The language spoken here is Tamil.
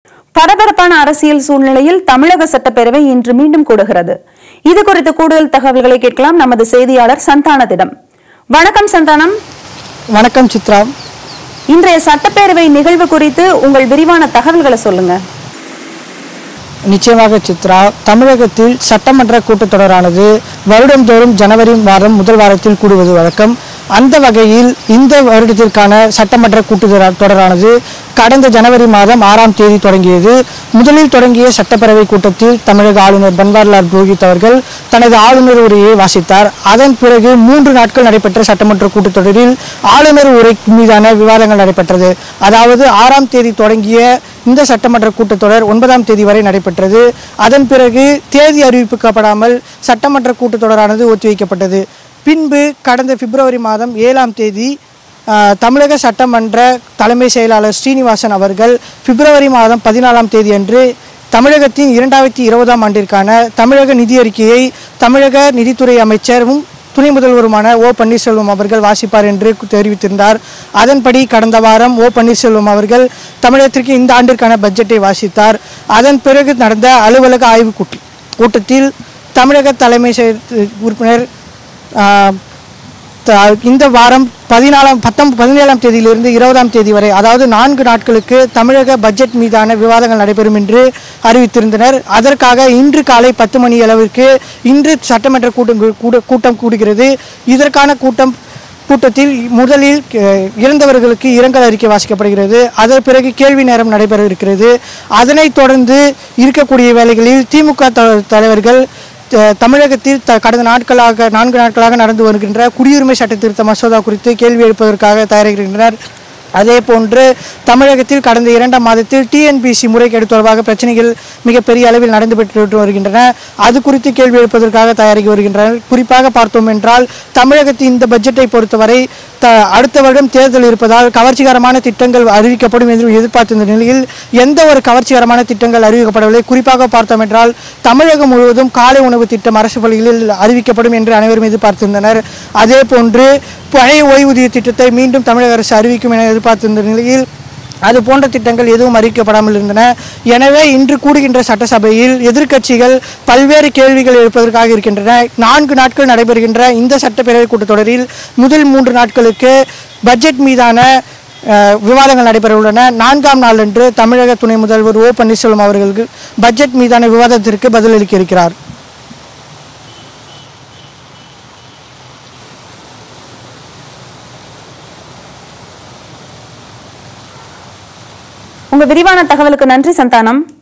பரபரப்பான அரசியல் சூழ்நிலையில் தமிழக சட்டப்பேரவை இன்று மீண்டும் கூடுகிறது. இது குறித்த கூடுதல் தகவல்களை கேட்கலாம் நமது செய்தியாளர் சந்தானத்திடம். வணக்கம் சந்தானம். வணக்கம் சித்ரா. இன்றைய சட்டப்பேரவை நிகழ்வு குறித்து உங்கள் விரிவான தகவல்களை சொல்லுங்க. நிச்சயமாக சித்ரா, தமிழகத்தில் சட்டமன்ற கூட்டத்தொடரானது வருடந்தோறும் ஜனவரி மாதம் முதல் வாரத்தில் கூடுவது வழக்கம். அந்த வகையில் இந்த வருடத்திற்கான சட்டமன்ற கூட்டத்தொடரானது கடந்த ஜனவரி மாதம் 6ஆம் தேதி தொடங்கியது. முதலில் தொடங்கிய சட்டப்பேரவை கூட்டத்தில் தமிழக ஆளுநர் பன்வாரிலால் புரோஹித் அவர்கள் தனது ஆளுநர் உரையை வாசித்தார். அதன் பிறகு 3 நாட்கள் நடைபெற்ற சட்டமன்ற கூட்டத்தொடரில் ஆளுநர் உரை மீதான விவாதங்கள் நடைபெற்றது. அதாவது 6ஆம் தேதி தொடங்கிய இந்த சட்டமன்ற கூட்டத்தொடர் 9ஆம் தேதி வரை நடைபெற்றது. அதன் பிறகு தேதி அறிவிக்கப்படாமல் சட்டமன்ற கூட்டத்தொடரானது ஒத்திவைக்கப்பட்டது. பின்பு கடந்த பிப்ரவரி மாதம் 7ஆம் தேதி தமிழக சட்டமன்ற தலைமை செயலாளர் ஸ்ரீனிவாசன் அவர்கள் பிப்ரவரி மாதம் 14ஆம் தேதி அன்று தமிழகத்தின் 2020ஆம் ஆண்டிற்கான தமிழக நிதி அறிக்கையை தமிழக நிதித்துறை அமைச்சரும் துணை முதல்வருமான ஓ பன்னீர்செல்வம் அவர்கள் வாசிப்பார் என்று தெரிவித்திருந்தார். அதன்படி கடந்த வாரம் ஓ பன்னீர்செல்வம் அவர்கள் தமிழகத்திற்கு இந்த ஆண்டிற்கான பட்ஜெட்டை வாசித்தார். அதன் பிறகு நடந்த அலுவலக ஆய்வு கூட்டத்தில் தமிழக தலைமை உறுப்பினர் இந்த வாரம் 17ஆம் தேதியிலிருந்து 20ஆம் தேதி வரை, அதாவது 4 நாட்களுக்கு தமிழக பட்ஜெட் மீதான விவாதங்கள் நடைபெறும் என்று அறிவித்திருந்தனர். அதற்காக இன்று காலை 10 மணி அளவிற்கு இன்று சட்டமன்ற கூட்டம் கூடுகிறது. இதற்கான கூட்டத்தில் முதலில் இறந்தவர்களுக்கு இரங்கல் அறிக்கை வாசிக்கப்படுகிறது. அதன் பிறகு கேள்வி நேரம் நடைபெற இருக்கிறது. அதனைத் தொடர்ந்து இருக்கக்கூடிய வேளைகளில் திமுக தலைவர்கள் தமிழகத்தில் கடந்த 4 நாட்களாக நடந்து வருகின்ற குடியுரிமை சட்ட திருத்த மசோதா குறித்து கேள்வி எழுப்பதற்காக தயாராகின்றனர். அதே போன்று தமிழகத்தில் கடந்த 2ஆம் மாதத்தில் டிஎன்பிசி முறைகேடு தொடர்பாக பிரச்சனைகள் மிகப்பெரிய அளவில் நடந்துபெற்று வருகின்றன. அது குறித்து கேள்வி எழுப்பதற்காக தயாராகி வருகின்றனர். குறிப்பாக பார்த்தோம் என்றால் தமிழகத்தின் இந்த பட்ஜெட்டை பொறுத்தவரை அடுத்த வருடம் தேர்தல் இருப்பதால் கவர்ச்சிகரமான திட்டங்கள் அறிவிக்கப்படும் என்று எதிர்பார்த்திருந்த நிலையில் எந்த ஒரு கவர்ச்சிகரமான திட்டங்கள் அறிவிக்கப்படவில்லை. குறிப்பாக பார்த்தோம் என்றால் தமிழகம் முழுவதும் காலை உணவு திட்டம் அரசு பள்ளிகளில் அறிவிக்கப்படும் என்று அனைவரும் எதிர்பார்த்திருந்தனர். அதே போன்று பழைய ஓய்வூதிய திட்டத்தை மீண்டும் தமிழக அரசு அறிவிக்கும் என எதிர்பார்த்திருந்த நிலையில் அது போன்ற திட்டங்கள் எதுவும் அறிவிக்கப்படாமல் இருந்தன. எனவே இன்று கூடுகின்ற சட்டசபையில் எதிர்க்கட்சிகள் பல்வேறு கேள்விகள் எழுப்பதற்காக இருக்கின்றன. 4 நாட்கள் நடைபெறுகின்ற இந்த சட்டப்பேரவை கூட்டத்தொடரில் முதல் 3 நாட்களுக்கு பட்ஜெட் மீதான விவாதங்கள் நடைபெற உள்ளன. 4ஆம் நாளன்று தமிழக துணை முதல்வர் ஓ பன்னீர்செல்வம் அவர்களுக்கு பட்ஜெட் மீதான விவாதத்திற்கு பதிலளிக்க இருக்கிறார். உங்க விரிவான தகவலுக்கு நன்றி சந்தானம்.